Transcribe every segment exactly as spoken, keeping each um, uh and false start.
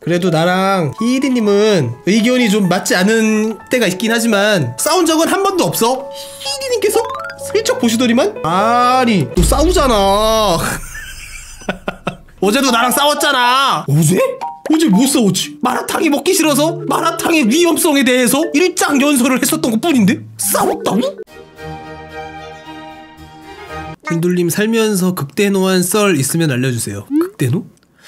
그래도 나랑 히이리님은 의견이 좀 맞지 않은 때가 있긴 하지만 싸운 적은 한 번도 없어. 히이리님께서 슬쩍 보시더니만 아니 너 싸우잖아. 어제도 나랑 싸웠잖아. 어제? 어제 뭐 싸웠지? 마라탕이 먹기 싫어서 마라탕의 위험성에 대해서 일장 연설을 했었던 것 뿐인데? 싸웠다고? 김돌림 살면서 극대노한 썰 있으면 알려주세요. 극대노?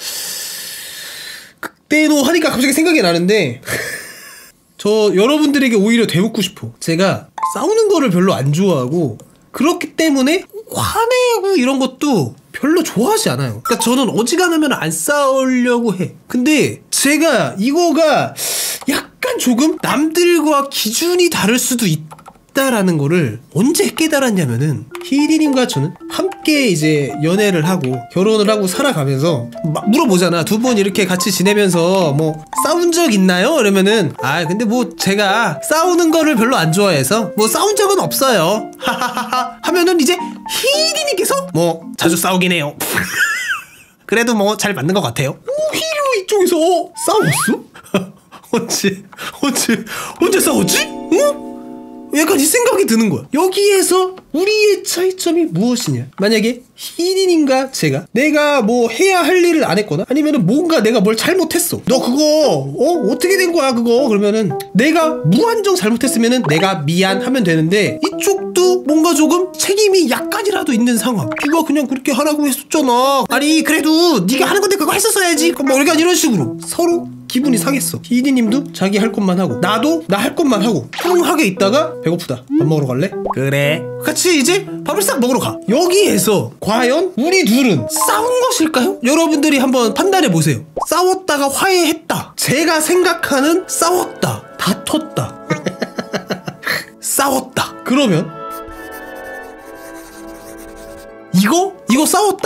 극대노 하니까 갑자기 생각이 나는데 저 여러분들에게 오히려 되묻고 싶어. 제가 싸우는 거를 별로 안 좋아하고 그렇기 때문에 화내고 이런 것도 별로 좋아하지 않아요. 그러니까 저는 어지간하면 안 싸우려고 해. 근데 제가 이거가 약간 조금 남들과 기준이 다를 수도 있다라는 거를 언제 깨달았냐면은 히이리님과 저는 함께 이제 연애를 하고 결혼을 하고 살아가면서 막 물어보잖아. 두 분 이렇게 같이 지내면서 뭐 싸운 적 있나요? 이러면은 아 근데 뭐 제가 싸우는 거를 별로 안 좋아해서 뭐 싸운 적은 없어요. 하하하하 하면은 이제 히이리님께서 뭐 자주 싸우긴 해요. 그래도 뭐 잘 맞는 것 같아요. 오, 히이리 이쪽에서 어, 싸웠어? 언제 언제 언제 싸웠지? 응? 약간 이 생각이 드는 거야. 여기에서 우리의 차이점이 무엇이냐? 만약에 히이리님과 제가 내가 뭐 해야 할 일을 안 했거나 아니면은 뭔가 내가 뭘 잘못했어. 너 그거 어 어떻게 된 거야 그거? 그러면은 내가 무한정 잘못했으면은 내가 미안하면 되는데 이쪽도 뭔가 조금 책임이 약간이라도 있는 상황. 네가 그냥 그렇게 하라고 했었잖아. 아니 그래도 네가 하는 건데 그거 했었어야지. 뭐 약간 이런 식으로 서로 기분이 상했어. 히이리님도 자기 할 것만 하고 나도 나 할 것만 하고 훌륭하게 있다가 배고프다. 밥 먹으러 갈래? 그래. 같이 이제 밥을 싹 먹으러 가. 여기에서 과연 우리 둘은 싸운 것일까요? 여러분들이 한번 판단해 보세요. 싸웠다가 화해했다. 제가 생각하는 싸웠다. 다퉜다. 싸웠다. 그러면 이거? 이거 싸웠다?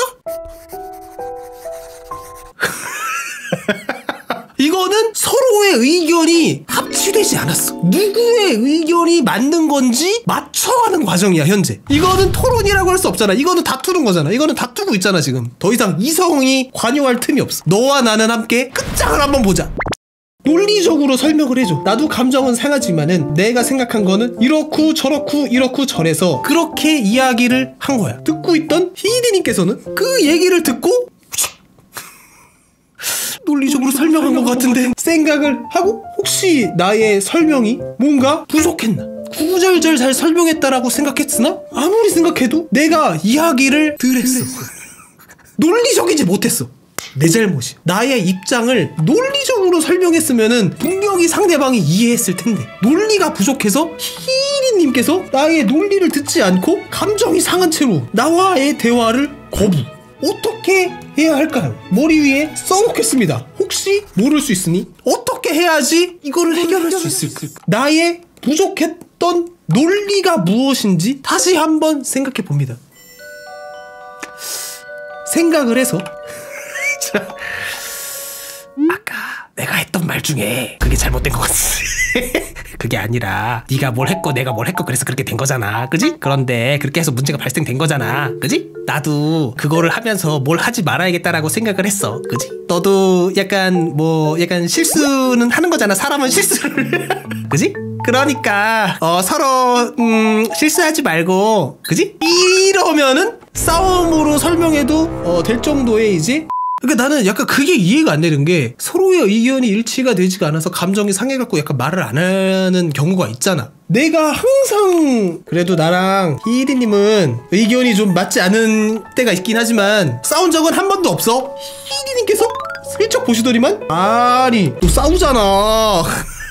이거는 서로의 의견이 합치되지 않았어. 누구의 의견이 맞는 건지 맞춰가는 과정이야 현재. 이거는 토론이라고 할 수 없잖아. 이거는 다투는 거잖아. 이거는 다투고 있잖아 지금. 더 이상 이성이 관여할 틈이 없어. 너와 나는 함께 끝장을 한번 보자. 논리적으로 설명을 해줘. 나도 감정은 상하지만은 내가 생각한 거는 이렇고 저렇고 이렇고 저래서 그렇게 이야기를 한 거야. 듣고 있던 히이리님께서는 그 얘기를 듣고 논리적으로 설명한 것 같은데 생각을 하고 혹시 나의 설명이 뭔가 부족했나? 구구절절 잘 설명했다라고 생각했으나 아무리 생각해도 내가 이야기를 덜했어. 논리적이지 못했어. 내 잘못이. 나의 입장을 논리적으로 설명했으면은 분명히 상대방이 이해했을 텐데 논리가 부족해서 히이리님께서 나의 논리를 듣지 않고 감정이 상한 채로 나와의 대화를 거부. 어떻게 해야 할까요? 머리 위에 써놓겠습니다. 혹시 모를 수 있으니 어떻게 해야지 이거를 해결할 수 있을까? 나의 부족했던 논리가 무엇인지 다시 한번 생각해 봅니다. 생각을 해서 자, 아까 내가 했던 말 중에 그게 잘못된 것 같지. 그게 아니라 네가 뭘 했고 내가 뭘 했고 그래서 그렇게 된 거잖아. 그지? 그런데 그렇게 해서 문제가 발생된 거잖아. 그지? 나도 그거를 하면서 뭘 하지 말아야겠다라고 생각을 했어. 그지? 너도 약간 뭐 약간 실수는 하는 거잖아. 사람은 실수를. 그지? 그러니까 어 서로 음 실수하지 말고 그지? 이러면은 싸움으로 설명해도 어, 될 정도의 이제 그러니까 나는 약간 그게 이해가 안 되는 게 서로의 의견이 일치가 되지가 않아서 감정이 상해갖고 약간 말을 안 하는 경우가 있잖아. 내가 항상 그래도 나랑 히이리님은 의견이 좀 맞지 않은 때가 있긴 하지만 싸운 적은 한 번도 없어. 히이리님께서 슬쩍 보시더니만 아니 너 싸우잖아.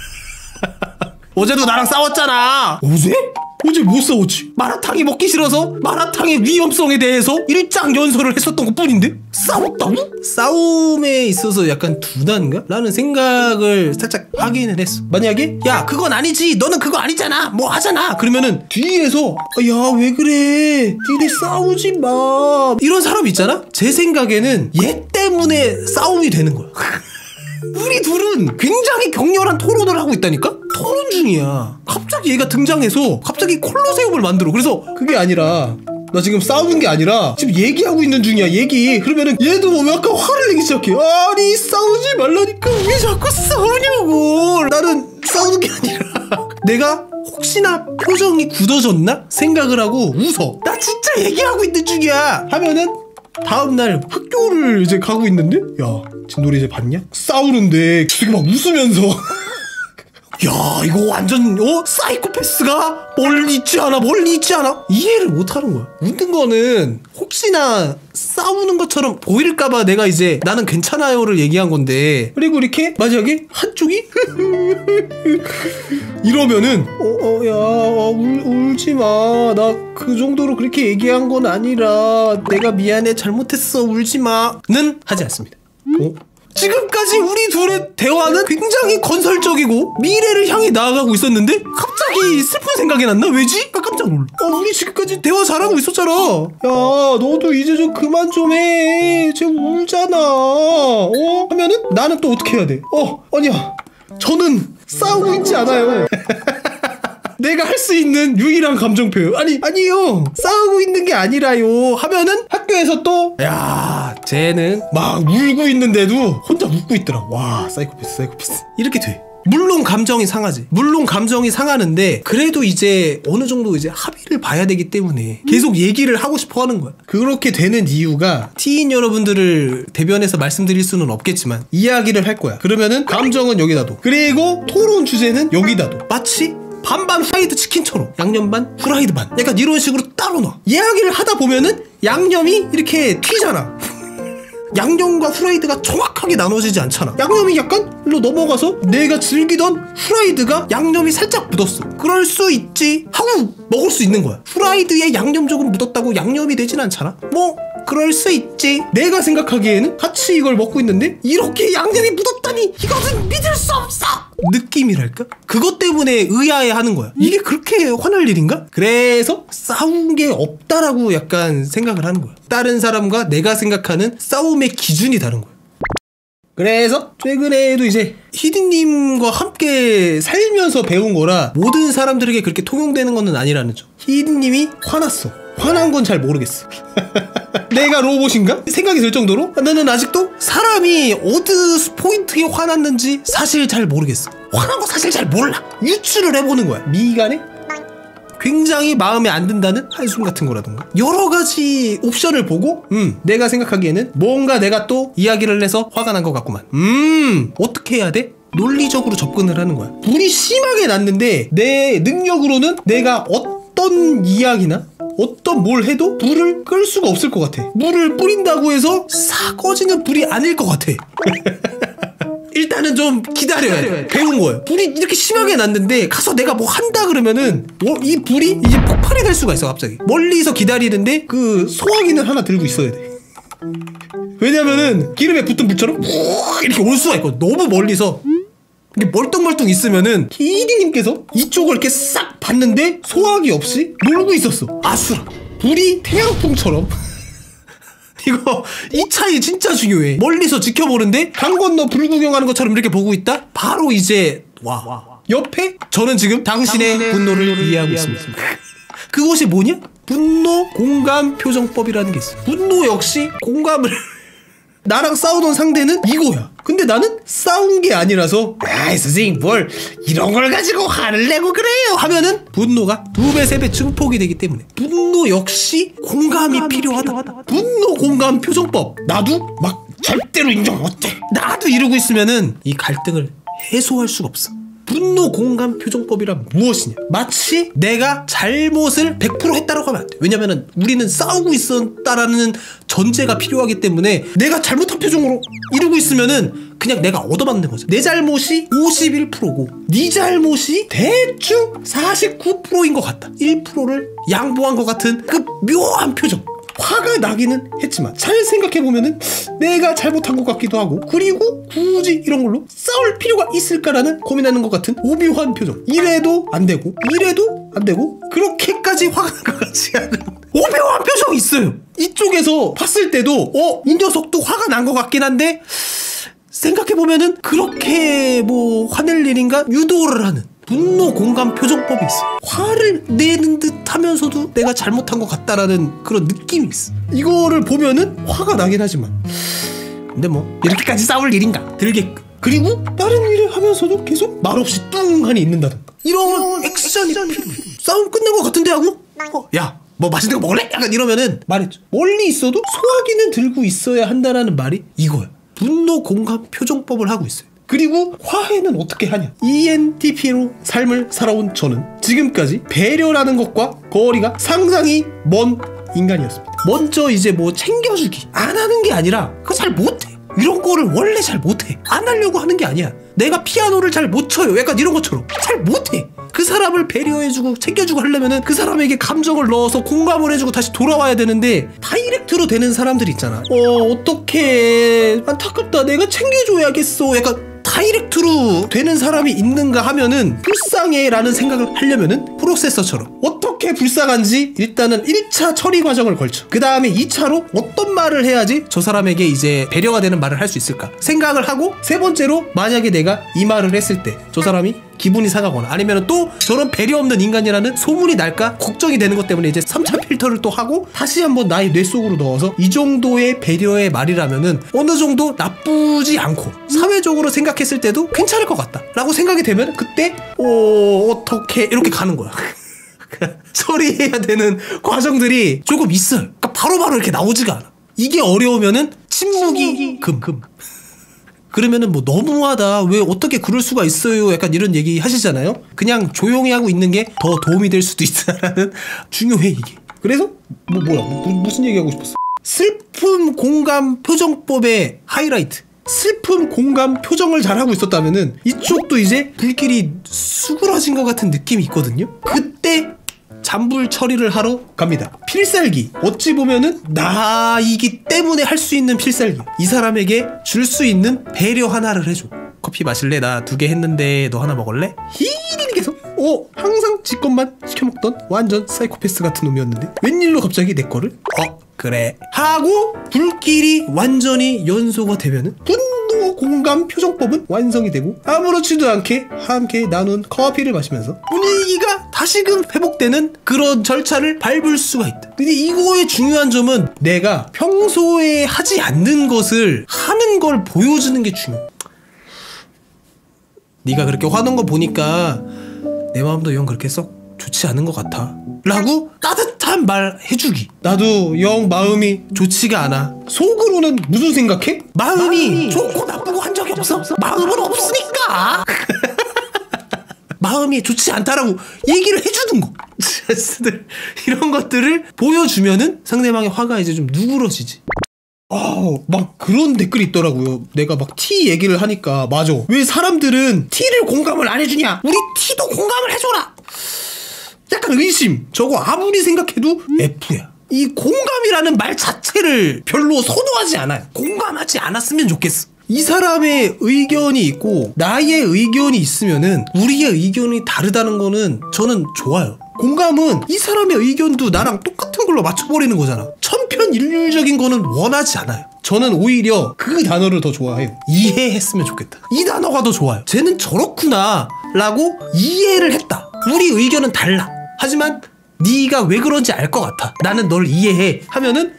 어제도 나랑 싸웠잖아. 어제? 어제 뭐 싸웠지? 마라탕이 먹기 싫어서 마라탕의 위험성에 대해서 일장 연설을 했었던 것 뿐인데? 싸웠다고? 싸움에 있어서 약간 둔한가? 라는 생각을 살짝 하기는 했어. 만약에 야 그건 아니지 너는 그거 아니잖아 뭐 하잖아 그러면은 뒤에서 야 왜 그래 니네 싸우지 마 이런 사람 있잖아? 제 생각에는 얘 때문에 싸움이 되는 거야. 우리 둘은 굉장히 격렬한 토론을 하고 있다니까? 토론 중이야. 갑자기 얘가 등장해서 갑자기 콜로세움을 만들어. 그래서 그게 아니라 나 지금 싸우는 게 아니라 지금 얘기하고 있는 중이야. 얘기. 그러면은 얘도 약간 화를 내기 시작해. 아니 싸우지 말라니까 왜 자꾸 싸우냐고. 나는 싸우는 게 아니라 내가 혹시나 표정이 굳어졌나 생각을 하고 웃어. 나 진짜 얘기하고 있는 중이야 하면은 다음날 학교를 이제 가고 있는데, 야 지금 노래 이제 봤냐? 싸우는데 되게 막 웃으면서 야 이거 완전 어? 사이코패스가 멀리 있지 않아? 멀리 있지 않아? 이해를 못하는 거야. 웃는 거는 혹시나 싸우는 것처럼 보일까봐 내가 이제 나는 괜찮아요를 얘기한 건데, 그리고 이렇게 만약에 한쪽이 이러면은 어어야 어, 울, 울지마. 나 그 정도로 그렇게 얘기한 건 아니라 내가 미안해 잘못했어 울지마는 하지 않습니다. 어? 지금까지 우리 둘의 대화는 굉장히 건설적이고 미래를 향해 나아가고 있었는데 갑자기 슬픈 생각이 났나? 왜지? 깜짝 놀라. 어, 우리 지금까지 대화 잘하고 있었잖아. 야 너도 이제 좀 그만 좀 해. 쟤 울잖아. 어? 하면은 나는 또 어떻게 해야 돼? 어 아니야 저는 싸우고 있지 않아요. 내가 할 수 있는 유일한 감정 표현. 아니 아니요 싸우고 있는 게 아니라요 하면은 학교에서 또 야 쟤는 막 울고 있는데도 혼자 웃고 있더라. 와 사이코패스 사이코패스 이렇게 돼. 물론 감정이 상하지. 물론 감정이 상하는데 그래도 이제 어느 정도 이제 합의를 봐야 되기 때문에 계속 얘기를 하고 싶어 하는 거야. 그렇게 되는 이유가 티인 여러분들을 대변해서 말씀드릴 수는 없겠지만 이야기를 할 거야. 그러면은 감정은 여기다 둬. 그리고 토론 주제는 여기다 둬. 마치 반반 후라이드 치킨처럼 양념 반 후라이드 반 약간 이런 식으로 따로 놔. 이야기를 하다 보면은 양념이 이렇게 튀잖아. 양념과 후라이드가 정확하게 나눠지지 않잖아. 양념이 약간 일로 넘어가서 내가 즐기던 후라이드가 양념이 살짝 묻었어. 그럴 수 있지 하고 먹을 수 있는 거야. 후라이드에 양념 조금 묻었다고 양념이 되진 않잖아. 뭐 그럴 수 있지. 내가 생각하기에는 같이 이걸 먹고 있는데 이렇게 양념이 묻었다니 이것은 믿을 수 없어 느낌이랄까? 그것 때문에 의아해하는 거야. 이게 그렇게 화날 일인가? 그래서 싸운 게 없다라고 약간 생각을 하는 거야. 다른 사람과 내가 생각하는 싸움의 기준이 다른 거야. 그래서 최근에도 이제 히든님과 함께 살면서 배운 거라 모든 사람들에게 그렇게 통용되는 건 아니라는 점. 히든님이 화났어. 화난 건 잘 모르겠어. 내가 로봇인가? 생각이 들 정도로 나는 아직도 사람이 어느 포인트에 화났는지 사실 잘 모르겠어. 화난 거 사실 잘 몰라. 유추를 해보는 거야. 미간에 굉장히 마음에 안 든다는 한숨 같은 거라던가 여러 가지 옵션을 보고 음 내가 생각하기에는 뭔가 내가 또 이야기를 해서 화가 난 것 같구만. 음 어떻게 해야 돼? 논리적으로 접근을 하는 거야. 불이 심하게 났는데 내 능력으로는 내가 어떤 이야기나 어떤 뭘 해도 불을 끌 수가 없을 것 같아. 물을 뿌린다고 해서 싹 꺼지는 불이 아닐 것 같아. 일단은 좀 기다려야 돼. 배운 거예요. 불이 이렇게 심하게 났는데 가서 내가 뭐 한다 그러면은 어, 이 불이 이제 폭발이 될 수가 있어. 갑자기 멀리서 기다리는데 그 소화기는 하나 들고 있어야 돼. 왜냐면은 기름에 붙은 불처럼 이렇게 올 수가 있거든. 너무 멀리서 이게 멀뚱멀뚱 있으면은 히디님께서 이쪽을 이렇게 싹 봤는데 소화기 없이 놀고 있었어. 아수라. 불이 태양풍처럼. 이거 이 차이 진짜 중요해. 멀리서 지켜보는데 강 건너 불 구경하는 것처럼 이렇게 보고 있다? 바로 이제 와, 와, 와. 옆에 저는 지금 당신의, 당신의 분노를 이해하고 있습니다. 그것이 뭐냐? 분노 공감 표정법이라는 게 있어. 분노 역시 공감을 나랑 싸우던 상대는 이거야. 근데 나는 싸운 게 아니라서 아이 선생님 뭘 이런 걸 가지고 화를 내고 그래요 하면은 분노가 두 배, 세 배 증폭이 되기 때문에 분노 역시 공감이, 공감이 필요하다. 필요하다. 분노 공감 표정법. 나도 막 절대로 인정 못해. 나도 이러고 있으면은 이 갈등을 해소할 수가 없어. 분노 공감 표정법이란 무엇이냐? 마치 내가 잘못을 백 퍼센트 했다라고 하면 안 돼. 왜냐면은 우리는 싸우고 있었다라는 전제가 필요하기 때문에 내가 잘못한 표정으로 이러고 있으면은 그냥 내가 얻어맞는 거죠. 내 잘못이 오십일 퍼센트고 네 잘못이 대충 사십구 퍼센트인 것 같다. 일 퍼센트를 양보한 것 같은 그 묘한 표정. 화가 나기는 했지만 잘 생각해보면은 내가 잘못한 것 같기도 하고 그리고 굳이 이런 걸로 싸울 필요가 있을까라는 고민하는 것 같은 오묘한 표정. 이래도 안 되고 이래도 안 되고 그렇게까지 화가 난 것 같지 않은 오묘한 표정이 있어요. 이쪽에서 봤을 때도 어? 이 녀석도 화가 난 것 같긴 한데 생각해보면은 그렇게 뭐 화낼 일인가 유도를 하는 분노 공감 표정법이 있어. 화를 내는 듯 하면서도 내가 잘못한 것 같다라는 그런 느낌이 있어. 이거를 보면은 화가 나긴 하지만 근데 뭐 이렇게까지 싸울 일인가 들게끔. 그리고 다른 일을 하면서도 계속 말없이 뚱하니 있는다던가. 이런 액션이 필요해. 싸움 끝난 것 같은데 하고 어, 야 뭐 맛있는 거 먹을래? 약간 이러면은 말했죠. 멀리 있어도 소화기는 들고 있어야 한다라는 말이 이거야. 분노 공감 표정법을 하고 있어요. 그리고 화해는 어떻게 하냐. 이엔티피로 삶을 살아온 저는 지금까지 배려라는 것과 거리가 상당히 먼 인간이었습니다. 먼저 이제 뭐 챙겨주기 안 하는 게 아니라 그거 잘 못해. 이런 거를 원래 잘 못해. 안 하려고 하는 게 아니야. 내가 피아노를 잘 못 쳐요. 약간 이런 것처럼 잘 못해. 그 사람을 배려해주고 챙겨주고 하려면은 그 사람에게 감정을 넣어서 공감을 해주고 다시 돌아와야 되는데 다이렉트로 되는 사람들이 있잖아. 어 어떡해 안타깝다 내가 챙겨줘야겠어. 약간 다이렉트로 되는 사람이 있는가 하면은 불쌍해 라는 생각을 하려면은 프로세서처럼 어떻게 불쌍한지 일단은 일 차 처리 과정을 걸쳐. 그 다음에 이 차로 어떤 말을 해야지 저 사람에게 이제 배려가 되는 말을 할 수 있을까 생각을 하고, 세 번째로 만약에 내가 이 말을 했을 때 저 사람이 기분이 상하거나 아니면 또 저런 배려 없는 인간이라는 소문이 날까 걱정이 되는 것 때문에 이제 삼 차 필터를 또 하고 다시 한번 나의 뇌 속으로 넣어서 이 정도의 배려의 말이라면은 어느 정도 나쁘지 않고 사회적으로 생각했을 때도 괜찮을 것 같다 라고 생각이 되면 그때 어... 어떻게 이렇게 가는 거야. 처리해야 되는 과정들이 조금 있어요. 그러니까 바로바로 이렇게 나오지가 않아. 이게 어려우면은 침묵이 금. 금. 그러면은 뭐 너무하다 왜 어떻게 그럴 수가 있어요 약간 이런 얘기 하시잖아요. 그냥 조용히 하고 있는 게 더 도움이 될 수도 있다라는 중요해 이게. 그래서 뭐 뭐야 뭐, 무슨 얘기하고 싶었어. 슬픔 공감 표정법의 하이라이트. 슬픔 공감 표정을 잘하고 있었다면은 이쪽도 이제 불길이 수그러진 것 같은 느낌이 있거든요. 그때 잔불 처리를 하러 갑니다. 필살기. 어찌 보면은 나이기 때문에 할 수 있는 필살기. 이 사람에게 줄 수 있는 배려 하나를 해줘. 커피 마실래? 나 두 개 했는데 너 하나 먹을래? 히리리 계속. 어 항상 지 것만 시켜먹던 완전 사이코패스 같은 놈이었는데 웬일로 갑자기 내 거를? 어 그래 하고 불길이 완전히 연소가 되면은 분노 공감 표정법은 완성이 되고 아무렇지도 않게 함께 나눈 커피를 마시면서 분위기가 다시금 회복되는 그런 절차를 밟을 수가 있다. 근데 이거의 중요한 점은 내가 평소에 하지 않는 것을 하는 걸 보여주는 게 중요해. 네가 그렇게 화난 거 보니까 내 마음도 영 그렇게 썩 좋지 않은 것 같아 라고 따뜻한 말 해주기. 나도 영 마음이 좋지가 않아. 속으로는 무슨 생각해? 마음이, 마음이 좋고 나쁘고 한 적이 없어? 마음은 없으니까. 마음이 좋지 않다라고 얘기를 해주는 거. 이런 것들을 보여주면은 상대방의 화가 이제 좀 누그러지지. 아, 막 그런 댓글이 있더라고요. 내가 막 티 얘기를 하니까 맞아. 왜 사람들은 티를 공감을 안 해주냐? 우리 티도 공감을 해줘라. 약간 의심. 저거 아무리 생각해도 F야. 이 공감이라는 말 자체를 별로 선호하지 않아요. 공감하지 않았으면 좋겠어. 이 사람의 의견이 있고 나의 의견이 있으면은 우리의 의견이 다르다는 거는 저는 좋아요. 공감은 이 사람의 의견도 나랑 똑같은 걸로 맞춰버리는 거잖아. 천편일률적인 거는 원하지 않아요. 저는 오히려 그 단어를 더 좋아해요. 이해했으면 좋겠다. 이 단어가 더 좋아요. 쟤는 저렇구나 라고 이해를 했다. 우리 의견은 달라. 하지만 네가 왜 그런지 알 것 같아. 나는 널 이해해 하면은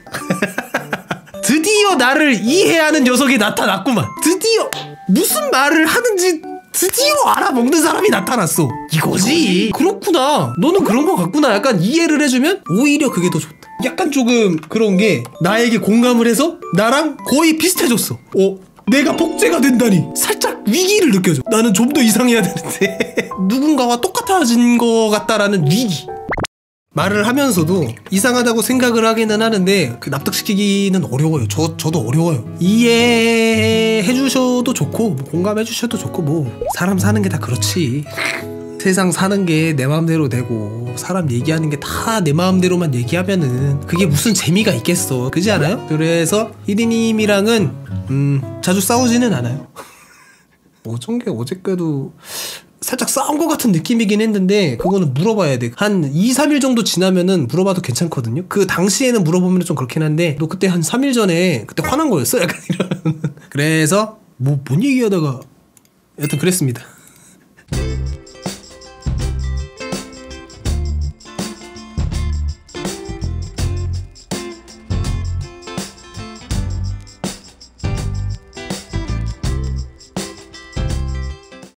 드디어 나를 이해하는 녀석이 나타났구만. 드디어 무슨 말을 하는지 드디어 알아먹는 사람이 나타났어. 이거지. 그렇구나. 너는 그런 거 같구나. 약간 이해를 해주면 오히려 그게 더 좋다. 약간 조금 그런 게 나에게 공감을 해서 나랑 거의 비슷해졌어. 어? 내가 복제가 된다니. 살짝 위기를 느껴져. 나는 좀 더 이상해야 되는데 누군가와 똑같아진 것 같다라는 위기. 말을 하면서도 이상하다고 생각을 하기는 하는데 그 납득시키기는 어려워요. 저, 저도 어려워요. 이해해 주셔도 좋고 뭐 공감해 주셔도 좋고 뭐 사람 사는 게 다 그렇지. 세상 사는 게 내 마음대로 되고 사람 얘기하는 게 다 내 마음대로만 얘기하면은 그게 무슨 재미가 있겠어. 그지 않아요? 그래서 히디님이랑은 음 자주 싸우지는 않아요. 어쩐게 어저께도 살짝 싸운 것 같은 느낌이긴 했는데 그거는 물어봐야 돼. 한 이, 삼 일 정도 지나면은 물어봐도 괜찮거든요. 그 당시에는 물어보면 좀 그렇긴 한데 너 그때 한 삼 일 전에 그때 화난 거였어? 약간 이런. 그래서 뭐 뭔 얘기하다가 여튼 그랬습니다.